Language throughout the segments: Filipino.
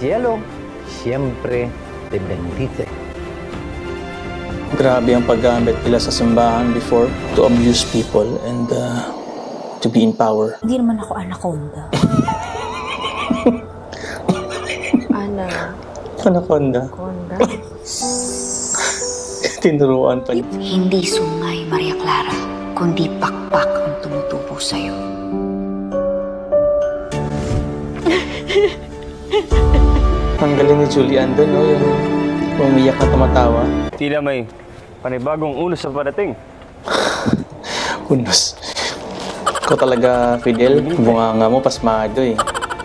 cielo siempre te bendice. Grabe ang paggamit nila sa simbahan before to abuse people and to be in power. Hindi naman ako anaconda. Anaconda? Anaconda? Tinuruan pa. Hindi sungay, Maria Clara, kundi pakpak ang tumutubo sa'yo. Ang galing ni Julian doon, no? Yung umiyak na tumatawa. Tila may panibagong unos sa parating. Unos. Ikaw talaga, Fidel. Bunganga mo, pasmado eh.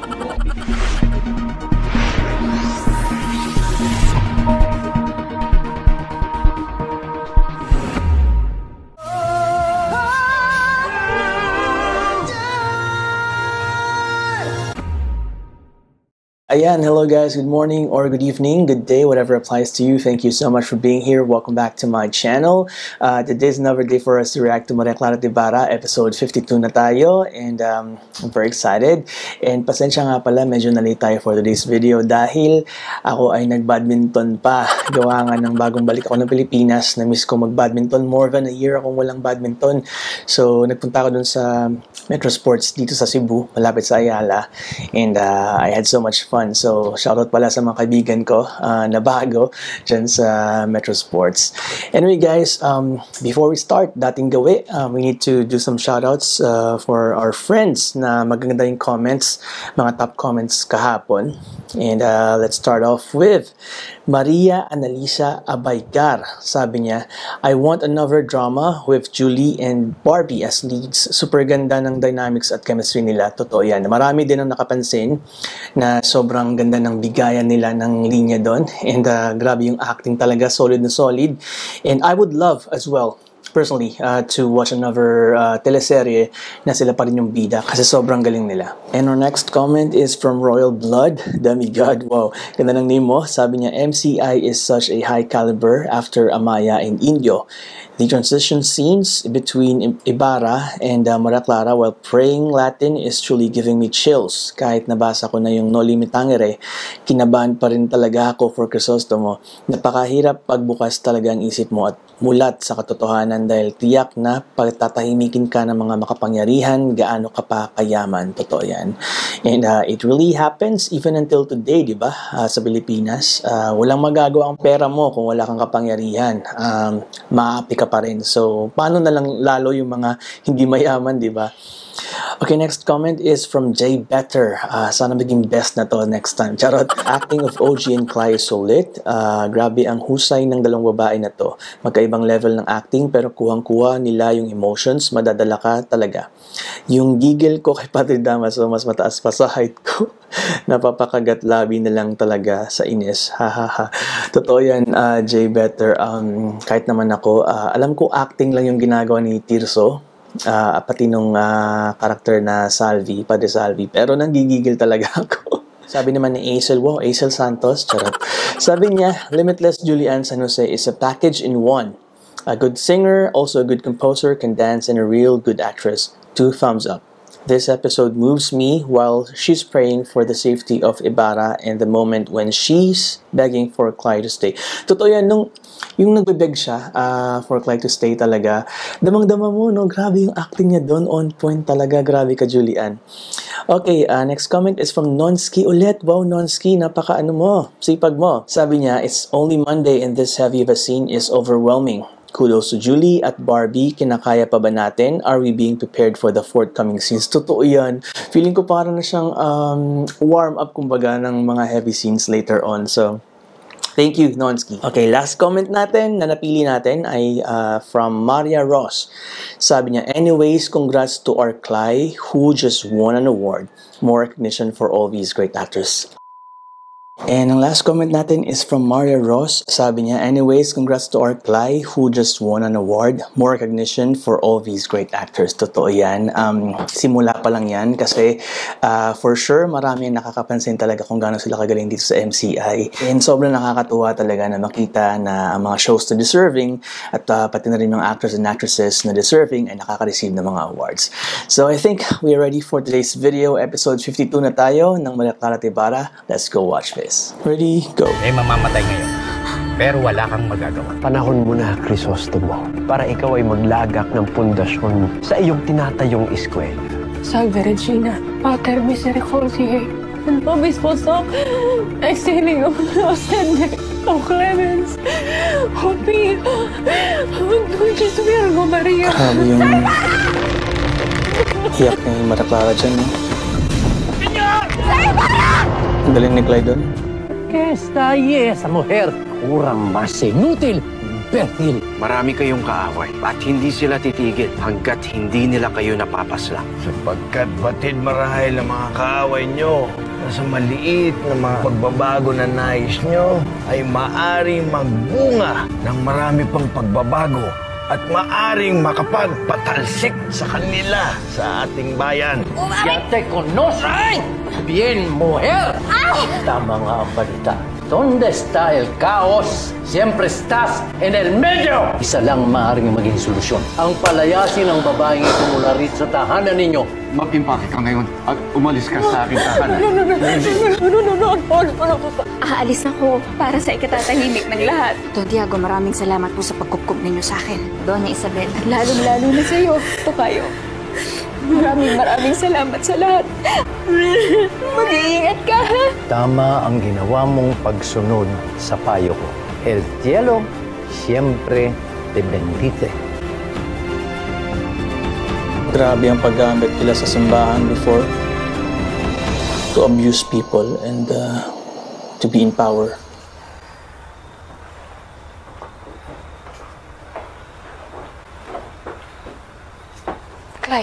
Ayan, hello guys, good morning or good evening, good day, whatever applies to you. Thank you so much for being here. Welcome back to my channel. Today's another day for us to react to Clara Ibarra, episode 52 na tayo, and I'm very excited. And pasensya nga pala, medyo na late tayo for today's video dahil ako ay nag-badminton pa. Gawa nga ng bagong balik ako ng Pilipinas, na-miss ko mag-badminton. More than a year akong walang badminton. So, nagpunta ako dun sa Metro Sports dito sa Cebu, malapit sa Ayala, and I had so much fun. So, shoutout pala sa mga kaibigan ko na bago dyan sa Metro Sports. Anyway guys, before we start, dating gawi, we need to do some shoutouts for our friends na magaganda yung comments, mga top comments kahapon. And let's start off with Maria Analisa Abaygar. Sabi niya, I want another drama with Julie and Barbie as leads. Super ganda ng dynamics at chemistry nila. Totoo yan. Marami din ang nakapansin na sobrang ganda ng bigayan nila ng linya doon. And grabe yung acting talaga. Solid na solid. And I would love as well, personally, to watch another teleserye na sila pa rin yung bida kasi sobrang galing nila. And our next comment is from Royal Blood, Demigod. Wow, ganda ng name mo. Sabi niya, MCI is such a high caliber after Amaya and Indio. The transition scenes between Ibarra and Maria Clara while praying Latin is truly giving me chills. Kahit nabasa ko na yung No Limit Tangere, kinabahan pa rin talaga ako for Crisostomo. Napakahirap pagbukas talaga ang isip mo at mulat sa katotohanan dahil tiyak na pagtatahimikin ka ng mga makapangyarihan, gaano ka pa kayaman. Totoo yan. And it really happens even until today, di ba? Sa Pilipinas, walang magagawa ang pera mo kung wala kang kapangyarihan. Maapi ka pa rin. So, paano na lang lalo yung mga hindi mayaman, di ba? Okay, next comment is from Jay Better. Sana maging best na to next time. Charot. Acting of OG and Clara is solid. Grabe ang husay ng dalawang babae na to. Magkaibang level ng acting pero kuhang-kuha nila yung emotions. Madadala ka talaga. Yung gigil ko kay Padre Damaso mas mataas pa sa height ko. Napapakagat labi na lang talaga sa inis. Hahaha. Totoo yan, Jay Better. Kahit naman ako, alam ko acting lang yung ginagawa ni Tirso. Pati nung karakter na Salvi, Padre Salvi, pero nanggigigil talaga ako. Sabi naman ni Aisel, wow, Aisel Santos, charot. Sabi niya, Limitless Julian San Jose is a package in one. A good singer, also a good composer, can dance, and a real good actress. 2 thumbs up. This episode moves me while she's praying for the safety of Ibarra and the moment when she's begging for Clara to stay. Totoo yan, yung nagbebeg siya for Clara to stay talaga, damang-dama mo, no? Grabe yung acting niya doon, on point talaga, grabe ka, Julian. Okay, next comment is from Nonski ulit. Wow, Nonski, napaka-ano mo, sipag mo. Sabi niya, it's only Monday and this heavy of a scene is overwhelming. Kudos to Julie at Barbie. Kinakaya pa ba natin? Are we being prepared for the forthcoming scenes? Totoo yan. Feeling ko parang na siyang warm up kumbaga ng mga heavy scenes later on. So, thank you, Nonski. Okay, last comment natin na napili natin ay from Maria Ross. Sabi niya, anyways, congrats to our Cly who just won an award. More recognition for all these great actors. And ang last comment natin is from Maria Ross. Sabi niya, anyways, congrats to our Cly who just won an award. More recognition for all these great actors. Totoo yan. Simula pa lang yan kasi for sure marami ang nakakapansin talaga kung gaano sila kagaling dito sa MCI. And sobrang nakakatuwa talaga na makita na ang mga shows na deserving at pati na rin mga actors and actresses na deserving ay nakaka-receive ng mga awards. So I think we are ready for today's video. Episode 52 na tayo ng Clara Ibarra. Let's go watch this. this. Ready, go. Mamamatay ngayon. Pero wala kang magagawa. Panahon mo na, Crisostomo, para ikaw ay maglagak ng pundasyon sa iyong tinatayong eskwela. Salve Regina, Pater Misericordiae, and nobis post exilio, ostende, o clemens, o pia, o dulcis Virgo Maria. Grabe yung iyak ni Maria Clara dyan, no? Ang galing ni Clyde doon. ¿Qué está ahí esa mujer? Kurang mas inútil, imbécil. Marami kayong kaaway at hindi sila titigil hanggat hindi nila kayo napapaslang. Sapagkat batid marahil ang mga kaaway nyo na sa maliit na mga pagbabago na nais nyo ay maaring magbunga ng marami pang pagbabago at maaring makapagpatalsik sa kanila sa ating bayan. Ya te conocen bien, mujer. Tama nga ang balita. ¿Dónde está el caos? Siempre estás en el medio! Isa lang maaaring maging solusyon. Ang palayasin ng babaeng ito mula rito sa tahanan ninyo. Mag-impake ka ngayon at umalis ka sa aking tahanan. Aalis ako para sa ikatatahimik ng lahat. Don Diego, maraming salamat po sa pagkupkup ninyo sa akin. Doña Isabel, lalong-lalo na sa iyo, Tokayo. Maraming salamat sa lahat. Mag-iingat ka, ha? Tama ang ginawa mong pagsunod sa payo ko. El cielo siempre te bendice. Grabe ang paggamit nila sa simbahan before to abuse people and to be in power. Clay.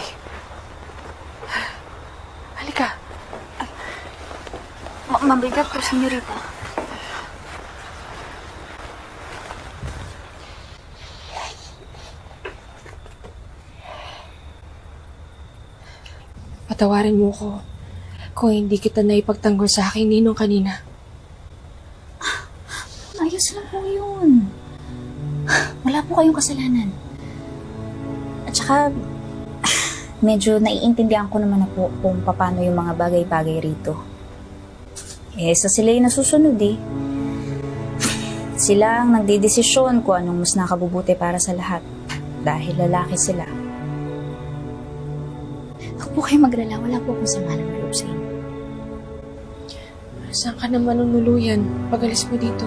Halika. Mabigat po, senyorita. Patawarin mo ko kung hindi kita naipagtanggol sa aking ninong kanina. Ayos lang po yun. Wala po kayong kasalanan. At saka, medyo naiintindihan ko naman na po kung paano yung mga bagay-bagay rito. Sa sila yung nasusunod eh. Sila ang nagdidesisyon kung anong mas nakabubuti para sa lahat. Dahil lalaki sila. Huwag po kayo maglala, wala po akong sama ng loob sa inyo. Saan ka naman nunuluyan pag alis mo dito?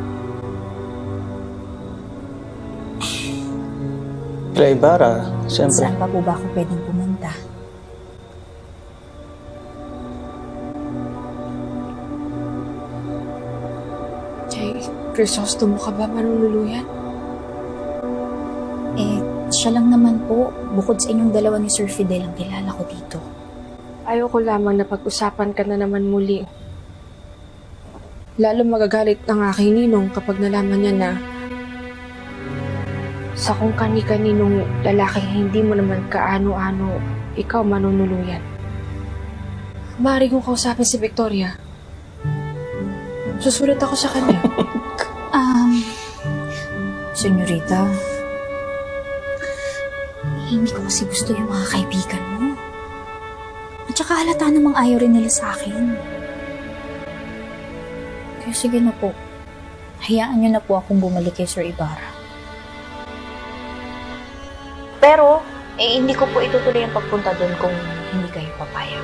Kay Ibarra, siyempre. Saan pa po ba ako pwedeng pumunta? Kay Crisostomo ka ba manunuluyan? Siya lang naman po. Bukod sa inyong dalawa ni Sir Fidel ang kilala ko dito. Ayoko lamang na pag-usapan ka na naman muli. Lalo magagalit ang aking ninong kapag nalaman niya na sa kung kani-kaninong lalaki hindi mo naman kaano-ano ikaw manunuluyan. Maaari kong kausapin si Victoria. Susulat ako sa kanya. Senyorita, hindi ko kasi gusto yung mga kaibigan mo. At saka halata namang ayaw rin nila sa akin. Kaya sige na po. Hayaan niyo na po akong bumalik kay Sir Ibarra. Pero, hindi ko po itutuloy ang pagpunta doon kung hindi kayo papayag.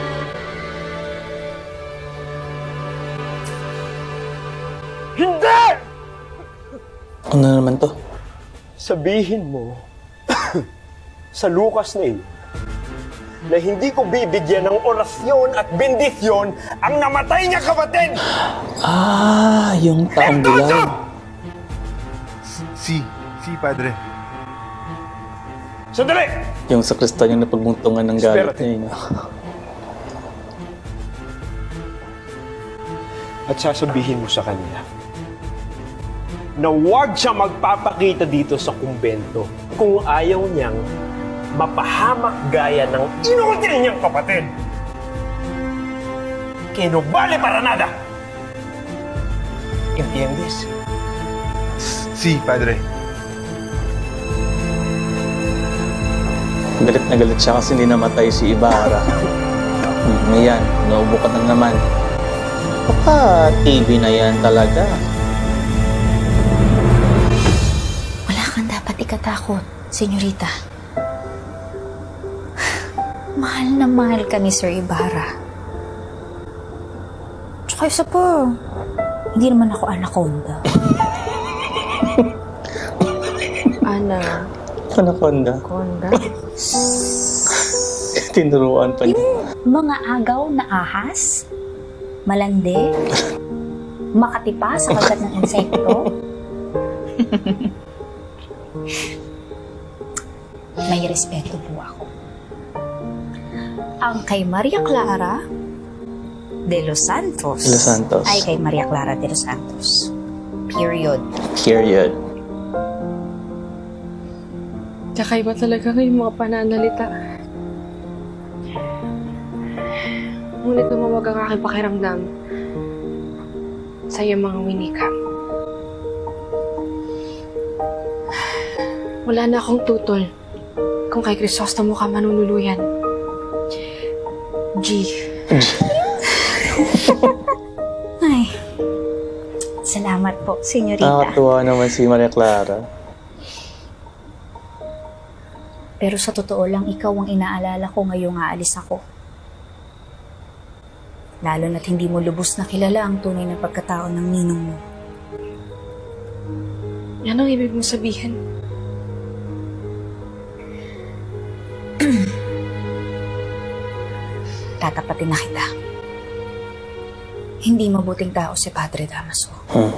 Hindi! Ano naman to? Sabihin mo sa Lucas na na hindi ko bibigyan ng orasyon at bendisyon ang namatay niya kapatid! Yung taong dilaw. Si, padre. Sandali! Yung sakristan yung napagbuntungan ng galit niya. No? At sasabihin mo sa kanya na huwag siya magpapakita dito sa kumbento kung ayaw niyang mapahamak gaya ng inutil niyang kapatid. Que no vale para nada! ¿Entiendes? Si, padre. Galit na galit siya kasi hindi namatay si Ibarra. Ngayon, naubo ka na naman. Baka TV na yan talaga. Wala kang dapat ikatakot, senyorita. Mahal na mahal ka ni Sir Ibarra. Tsaka isa pa, hindi naman ako anaconda. Anaconda? Anaconda? Tinuruan pa niya. Mga agaw na ahas, malandi, makatipa sa kagat ng insekto. May respeto po ako. Ang kay Maria Clara de los Santos, ay kay Maria Clara de los Santos. Period. Kakaiba talaga ngayong mga pananalita. Ngunit lumawag ang aking pakiramdam sa iyong mga winika. Wala na akong tutol kung kay Crisostomo ka manunuluyan. G. Ay, salamat po, senyorita. Nakakatuwa naman si Maria Clara. Pero sa totoo lang, ikaw ang inaalala ko ngayong aalis ako. Lalo na't hindi mo lubos na kilala ang tunay na pagkatao ng ninong mo. Yan ang ibig mong sabihin. Tatapatin na kita. Hindi mabuting tao si Padre Damaso.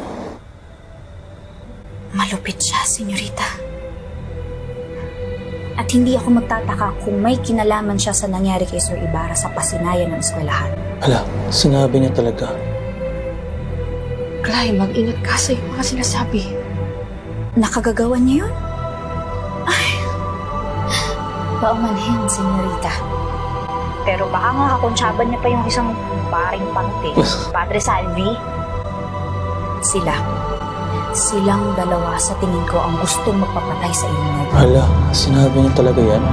Malupit siya, senyorita. At hindi ako magtataka kung may kinalaman siya sa nangyari kay Sir Ibarra sa pasinayan ng eskwelahan. Hala, sinabi niya talaga. Clay, mag-ingat ka sa iyong mga sinasabi. Nakagagawa niya yun? Ay, paumanhin, senyorita. Pero baka nga kakuntsaban niya pa yung isang paring pante, Padre Salvi. Silang dalawa sa tingin ko ang gustong magpapatay sa inyo. Hala, sinabi niya talaga yan?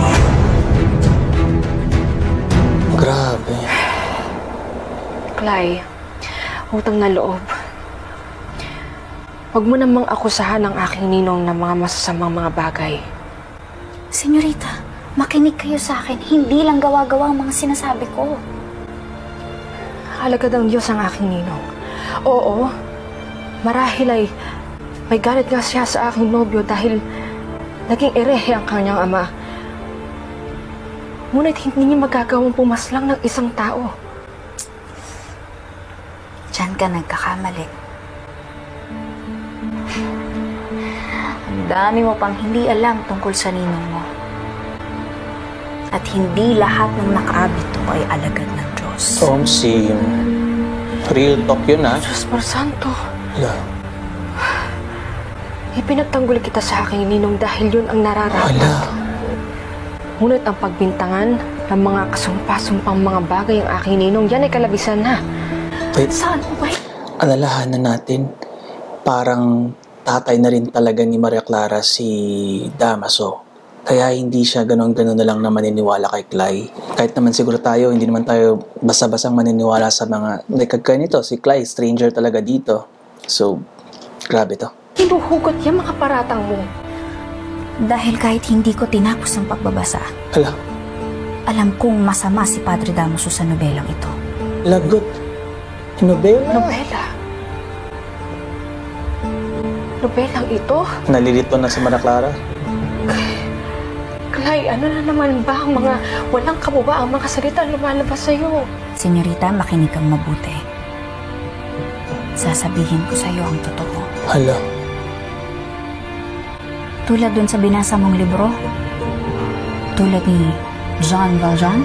Grabe. Clay, utang na loob. Huwag mo namang akusahan ang aking ninong ng mga masasamang mga bagay. Senyorita, makinig kayo sa akin. Hindi lang gawa-gawa ang mga sinasabi ko. Alagad ang Diyos ang aking ninong. Oo, marahil ay may galit nga siya sa aking nobyo dahil naging erehe ang kanyang ama. Ngunit hindi niya magagawang pumaslang ng isang tao. Diyan ka nagkakamali. Ang dami mo pang hindi alam tungkol sa ninong mo. At hindi lahat ng nakaabito ay alagad ng Diyos. Tomsi, real talk yun, ha? Diyos por santo. Hala. Ipinagtanggol kita sa aking ninong dahil yun ang nararapat. Hala. Ngunit ang pagbintangan ng mga kasumpa-sumpang mga bagay ang aking ninong, yan ay kalabisan na. Wait. Saan? Wait. Alalahanan natin, parang tatay na rin talaga ni Maria Clara si Damaso. Kaya hindi siya ganon-ganon na lang na maniniwala kay Clay. Kahit naman siguro tayo, hindi naman tayo basta-basang maniniwala sa mga ganito. Si Clay, stranger talaga dito. So, grabe to. Hinuhugot yung mga paratang mo. Dahil kahit hindi ko tinapos ang pagbabasa, Hala. alam kong masama si Padre Damaso sa nobelang ito. Lagot. Nobela? Nobelang ito? Nalilito na si Maria Clara. Clay, ano na naman ba ang mga walang kabuba ang mga salita lumalabas sa'yo? Senyorita, makinig kang mabuti. Sasabihin ko sa'yo ang totoo. Hala. Tulad dun sa binasa mong libro, tulad ni Jean Valjean,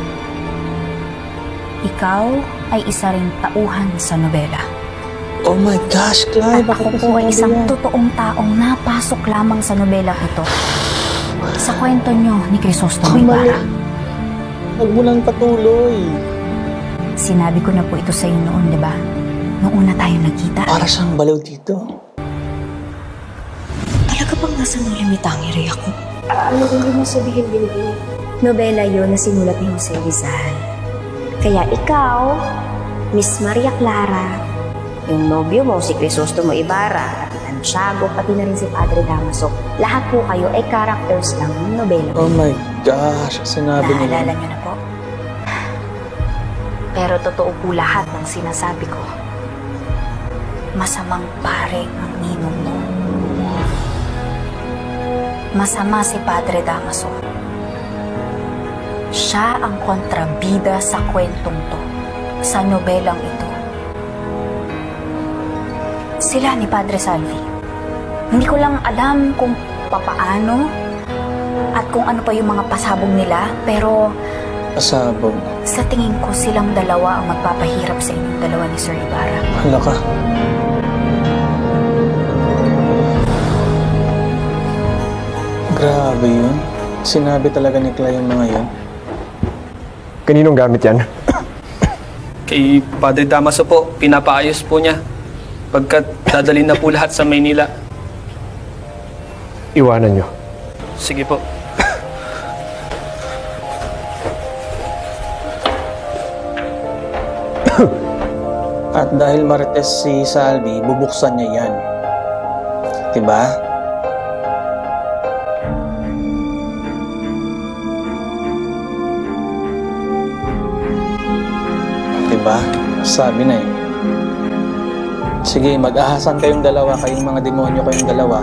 ikaw ay isa ring tauhan sa nobela. Oh my gosh, Clay, At ako po ay isang totoong taong napasok lamang sa nobelang ito. Sa kwento nyo ni Crisostomo Ibarra. Huwag mo lang patuloy. Sinabi ko na po ito sa inyo noon, di ba? Noong una tayo nagkita. Para siyang baliw dito. Talaga bang nasa nulimitang iri ako? Ano kung mo sabihin, Binibini? Nobela yun na sinulat ni Jose Rizal. Kaya ikaw, Miss Maria Clara, yung nobyo mo, si Crisostomo Ibarra, Santiago, pati na rin si Padre Damaso. Lahat po kayo ay characters lang ng nobela. Oh my gosh, sinabi nila. Naalala niyo na po? Pero totoo po lahat ng sinasabi ko. Masamang pare ang ninong mo. Masama si Padre Damaso. Siya ang kontrabida sa kwentong to, sa nobelang ito. Sila ni Padre Salvi. Hindi ko lang alam kung papaano at kung ano pa yung mga pasabog nila, pero Pasabog? Sa tingin ko silang dalawa ang magpapahirap sa inyong dalawa ni Sir Ibarra. Hala ka. Grabe yun. Sinabi talaga ni Clara yung mga yun. Kaninong gamit yan? Kay Padre Damaso po, pinapaayos po niya. Pagkat dadalhin na po lahat sa Maynila. Iwanan nyo. Sige po. At dahil marites si Salvi, bubuksan niya yan. Diba? Diba? Sabi na eh. Sige, mag-ahasan kayong dalawa, kayong mga demonyo kayong dalawa.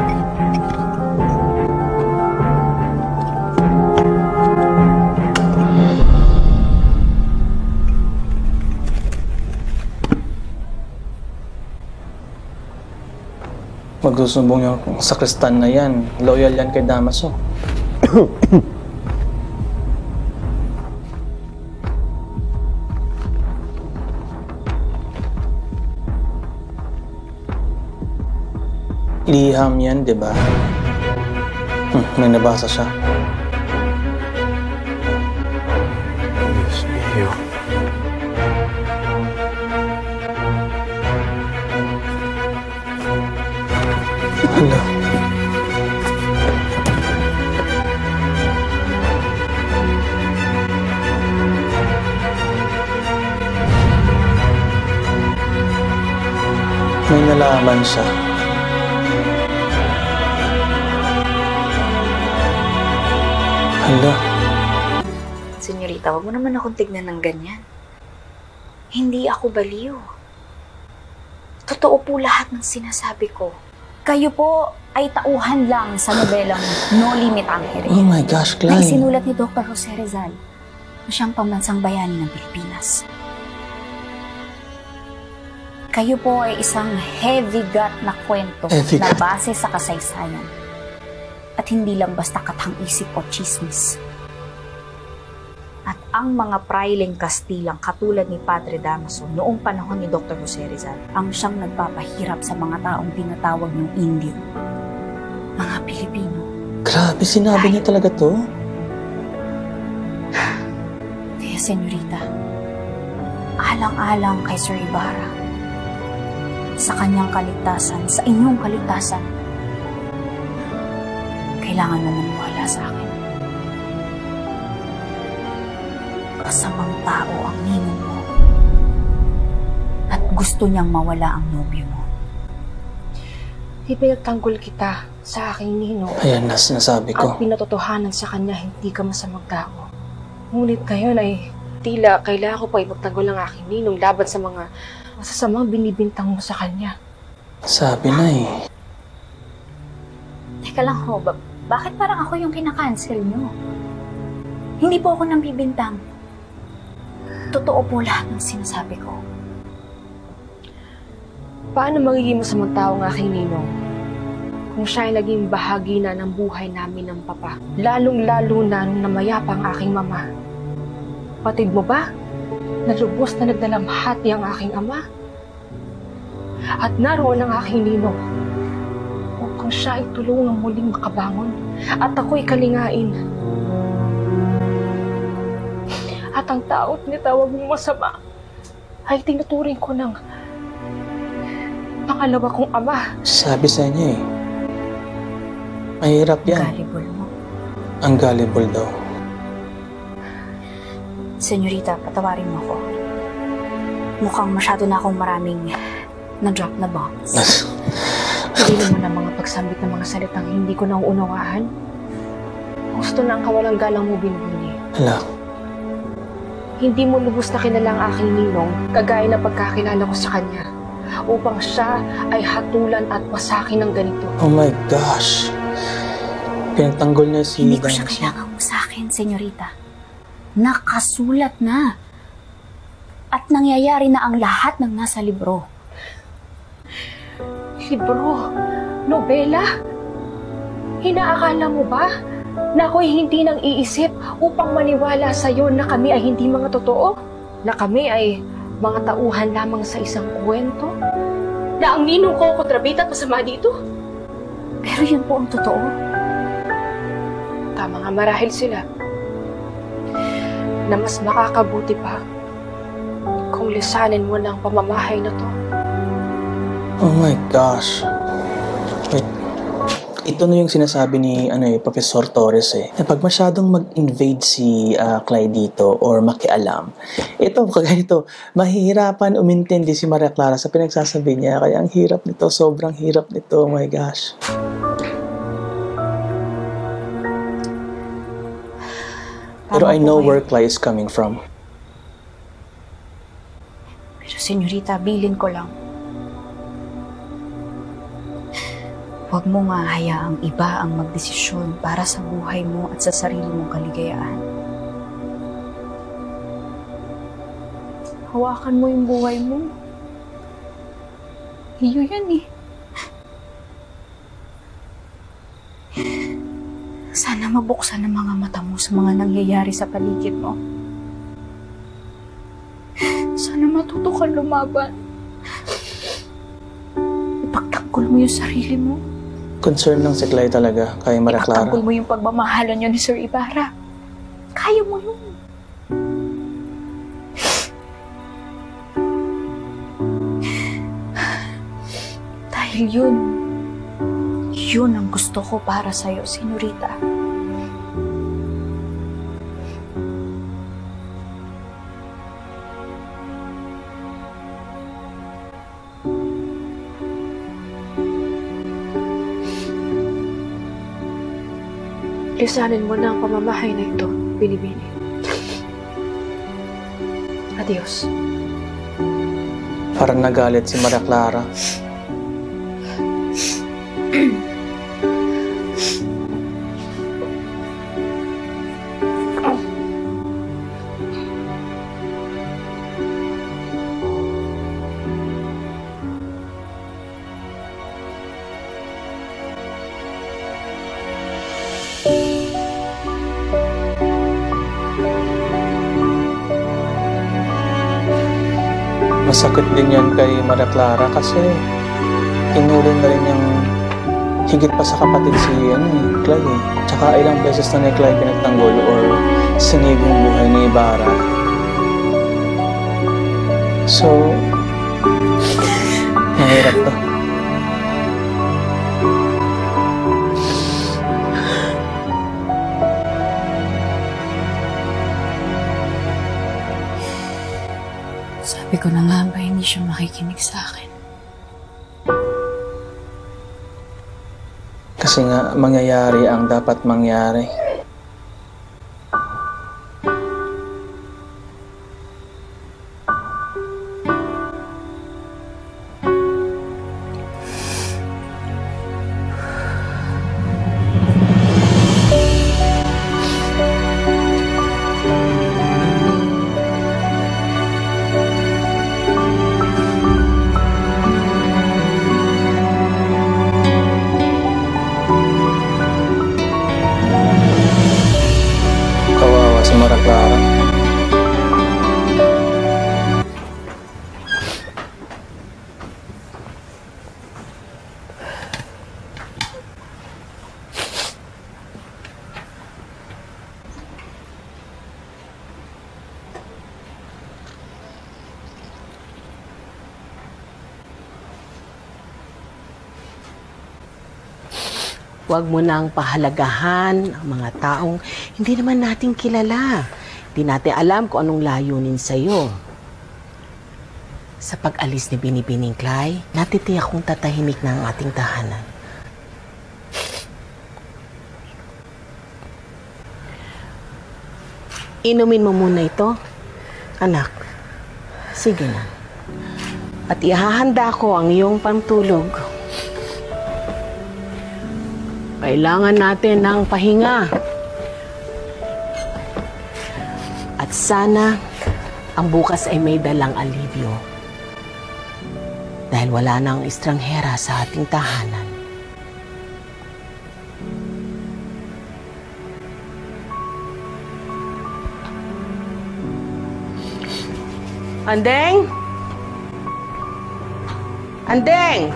Magsusumbong yung sakristan na yan. Loyal yan kay Damaso. Liham yan, di ba? May nabasa siya. Diyos mio. Hala. May nalaman siya. Hala. Senyorita, wag mo naman akong tignan ng ganyan. Hindi ako baliw. Totoo po lahat ng sinasabi ko. Kayo po ay tauhan lang sa nobelang No Limit Angere. Oh my gosh, Na Clara. isinulat ni Dr. Jose Rizal na siyang pambansang bayani ng Pilipinas. Kayo po ay isang heavy gut na kwento na base sa kasaysayan. At hindi lang basta katang-isip o chismis. At ang mga prailing Kastilang katulad ni Padre Damaso noong panahon ni Dr. Jose Rizal ang siyang nagpapahirap sa mga taong tinatawag ng Indio. Mga Pilipino. Grabe, sinabi niya talaga to? Kaya, senyorita, alang-alang kay Sir Ibarra, sa kanyang kaligtasan, sa inyong kaligtasan, kailangan mo maniwala sa akin. Masamang tao ang ninong mo at gusto niyang mawala ang nobyo mo. Ipinagtanggol kita sa aking ninong. Ayan na sinasabi ko. At pinatotohanan sa kanya hindi ka masamang tao. Ngunit ngayon ay tila kailangan ko pa ipagtanggol ang aking ninong laban sa mga masasamang binibintang mo sa kanya. Sabi na eh. Teka lang ho, bakit parang ako yung kinakancel niyo? Hindi po ako nang bibintang. Totoo po lahat ng sinasabi ko. Paano magiging masamang tao ang aking ninong kung siya ay naging bahagi na ng buhay namin ng papa? Lalong-lalo na nung namayapa ang aking mama. Patid mo ba na lubos na nagdalamhati ang aking ama? At naroon ang aking ninong upang siya ay tulungang muling makabangon at ako'y kalingain. At ang tao't nitawag mong masama ay tinuturing ko ng pangalawa kong ama. Sabi sa niya eh. Mahirap yan. Gullible mo. Ang gullible daw. Senyorita, patawarin mo ako. mukhang masyado na akong maraming na-drop na bombs. Hindi mo na mga pagsambit ng mga salitang hindi ko nauunawaan. Gusto na ang kawalang galang mo binubuni. Hala. Hindi mo lubos na kilala ang aking ninong, kagaya na pagkakilala ko sa kanya, upang siya ay hatulan at wasakin ng ganito. Oh my gosh. Pinagtanggol niya si... Hindi ko siya kailangan wasakin, senyorita. Nakasulat na. At nangyayari na ang lahat ng nasa libro. Libro? Nobela? Hinaakala mo ba na ako'y hindi nang iisip upang maniwala sa'yo na kami ay hindi mga totoo? Na kami ay mga tauhan lamang sa isang kwento? Na ang ninong ko kontrabita at masama dito? Pero yun po ang totoo. Tama nga, marahil sila. Na mas makakabuti pa kung lisanin mo ng pamamahay na to. Oh my gosh. Wait. Ito na yung sinasabi ni Professor Torres na pag masyadong mag-invade si Clyde dito or makialam, ito, kaganito, mahihirapan umintindi si Maria Clara sa pinagsasabi niya. Kaya ang hirap nito, sobrang hirap nito. Oh my gosh. Pero I know where Clyde is coming from. Pero senyorita, bilin ko lang. Huwag mo nga hayaang iba ang magdesisyon para sa buhay mo at sa sarili mong kaligayahan. Hawakan mo yung buhay mo. Iyo yan eh. Sana mabuksan ang mga mata mo sa mga nangyayari sa paligid mo. Sana matuto kang lumaban. Ipagtanggol mo yung sarili mo. Concern lang si Clyde talaga kay Maria Clara. Ipagtanggol mo yung pagmamahalan niyo ni Sir Ibarra. Kaya mo yun. Dahil yun ang gusto ko para sa'yo, senyorita. Lisanin mo na ang pamamahay na ito, Binibini. Adios. Parang nagalit si Maria Clara. Masakit din yan kay Maria Clara kasi tinulin na rin yung higit pa sa kapatid si Clyde eh. Tsaka ilang beses na ni Clyde pinagtanggol or sinib yung buhay ni Ibarra. So, mahirap to. Sabi ko na nga ba hindi siya makikinig sa akin? Kasi nga, mangyayari ang dapat mangyari. Huwag mo nang pahalagahan ang mga taong hindi naman natin kilala. Hindi natin alam kung anong layunin sa'yo. Sa pag-alis ni Binibining Clay, natitiyak kong tatahimik na ang ating tahanan. Inumin mo muna ito, anak. Sige na. At ihahanda ko ang iyong pantulog. Kailangan natin ng pahinga. At sana, ang bukas ay may dalang alibyo. Dahil wala nang estranghera sa ating tahanan. Andeng! Andeng!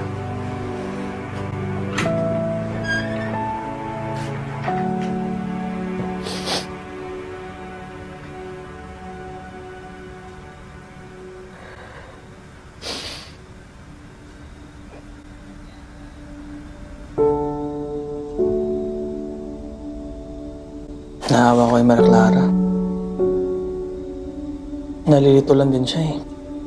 Naawa ko kay Maria Clara. Nalilito lang din siya eh.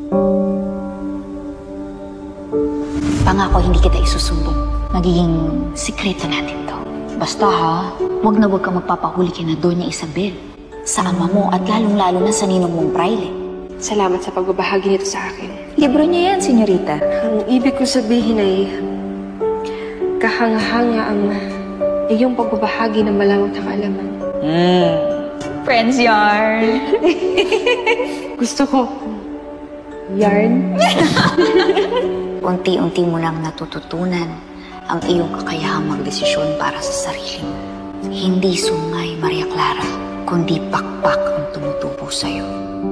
Pangako hindi kita isusumbong. Magiging sikreto natin to. Basta ha, wag na wag ka magpapahuli kina Doña Isabel. Sa ama mo at lalong-lalo na sa ninong mong praile. Salamat sa pagbabahagi nito sa akin. Libro niya yan, senyorita. Ang ibig ko sabihin ay kahanga-hanga ang iyong pagbabahagi ng malamang na kaalaman. Friends yarn. Gusto ko. Yarn. Unti-unti mo lang natututunan ang iyong kakayahang magdesisyon para sa sarili mo. Hindi sungay, Maria Clara, kundi pakpak ang tumutubo sa'yo.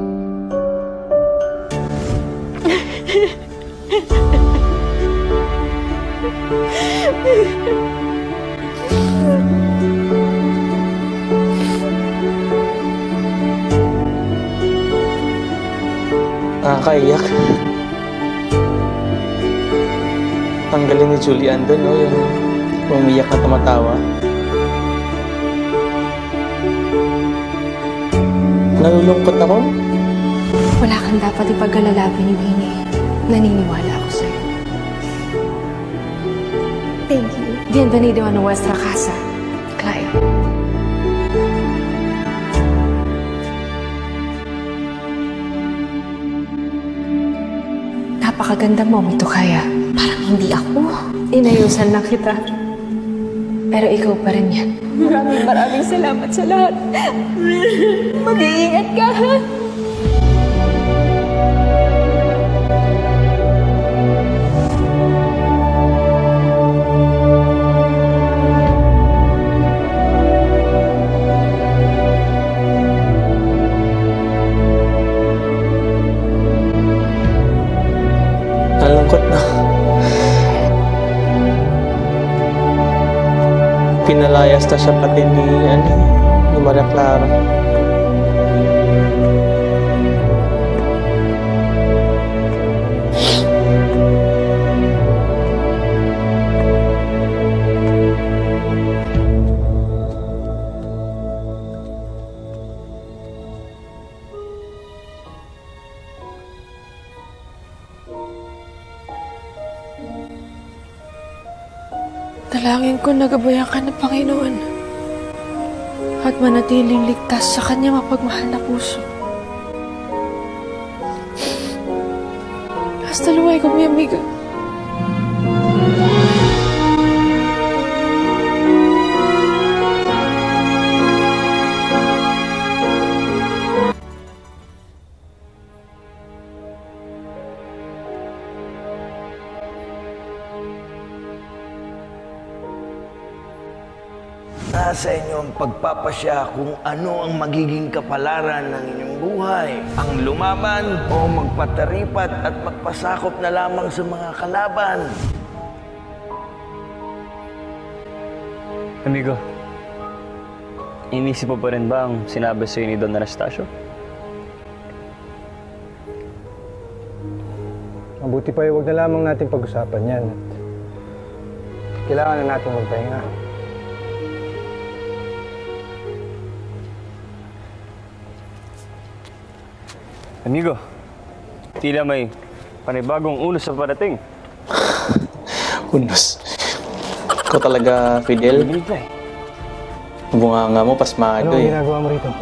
Nakakaiyak. Ang galing ni Julian doon, no? Yung umiyak na tumatawa. Nalulungkot ako. Wala kang dapat ipag-alala, Bini. Naniniwala ako sa'yo. Thank you. Bienvenido a nuestra casa, Clara. Napakaganda mo, Mito Kaya. Parang hindi ako. Inayusan lang kita. Pero ikaw pa rin yan. Maraming salamat sa lahat. Mag-iingat ka, ha? Nalungkot na. Pinalayas na siya pati ni Maria Clara. Dalangin ko nagabayan ka ng Panginoon at manatiling ligtas sa Kanya mapagmahal na puso. Hasta luego, mi amiga. Nasa inyo ang pagpapasya kung ano ang magiging kapalaran ng inyong buhay. Ang lumaban o magpataripat at magpasakop na lamang sa mga kalaban. Amigo, inisip mo pa rin ba ang sinabi sa'yo ni Don Anastasio? Mabuti pa huwag na lamang natin pag-usapan yan. Kailangan na natin magpahinga. Amigo, tila may Panibagong unos sa parating. Unos. Ikaw talaga, Fidel. Bunganga mo, pasmado Ano ang eh. ginagawa mo rito?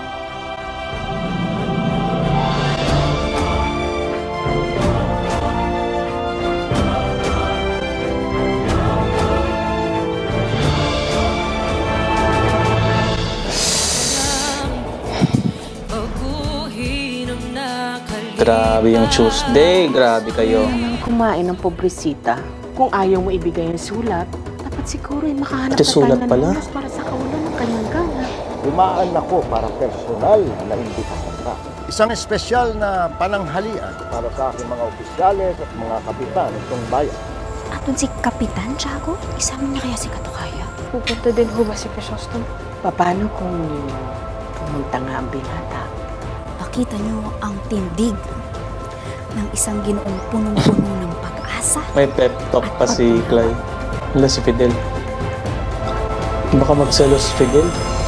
Grabe yung Tuesday. Grabe kayo. Naman kumain ng pobresita. Kung ayaw mo ibigay ang sulat, dapat siguro ay makahanap Ito sulat ng pala. lunas para sa kawalan ng kanyang gana. Dumaan ako para personal na imbitahan ka. Isang espesyal na pananghalian para sa aking mga opisyales at mga kapitan itong bayan. Atun si Kapitan, Tiago? Isama niya kaya si Katukaya? Pupunta din ho ba si Crisostom? Paano kung pumunta nga ang binata? Pakita niyo ang tindig ng isang ginoong punong-puno ng pag-asa. May pep talk pa si Clay. Wala si Fidel. Baka magselos si Fidel.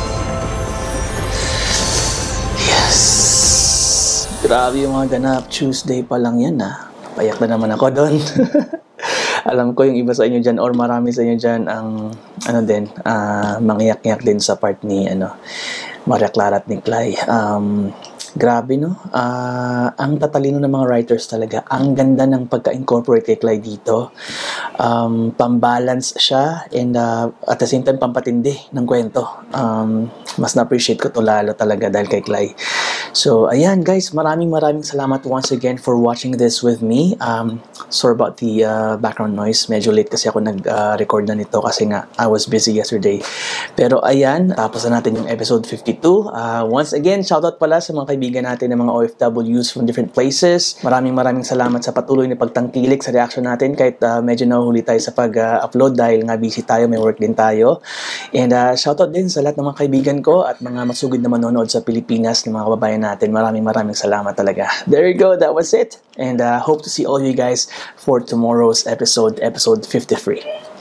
Yes! Grabe yung mga ganap. Tuesday pa lang yan Payak na naman ako doon. Alam ko yung iba sa inyo dyan or marami sa inyo dyan ang mangyak-ngyak din sa part ni Maria Clara at ni Clay. Grabe, no? Ang tatalino ng mga writers talaga. Ang ganda ng pagka-incorporate kay Clay dito. Pambalance siya and at the same time pampatindi ng kwento. Mas na-appreciate ko to lalo talaga dahil kay Clay. So, ayan guys, maraming salamat once again for watching this with me. Sorry about the background noise. Medyo late kasi ako nag-record na nito kasi nga I was busy yesterday. Pero ayan, tapos na natin yung episode 52. Once again, shoutout pala sa mga kaibigan natin ng mga OFWs from different places. Maraming salamat sa patuloy na pagtangkilik sa reaction natin kahit medyo nahuhuli tayo sa pag-upload dahil nga busy tayo, may work din tayo. And shoutout din sa lahat ng mga kaibigan ko at mga masugid na manonood sa Pilipinas ng mga kababayan natin. Maraming salamat talaga. There you go, that was it. And hope to see all you guys for tomorrow's episode 53.